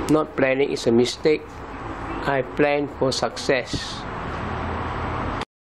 Not planning is a mistake. I plan for success.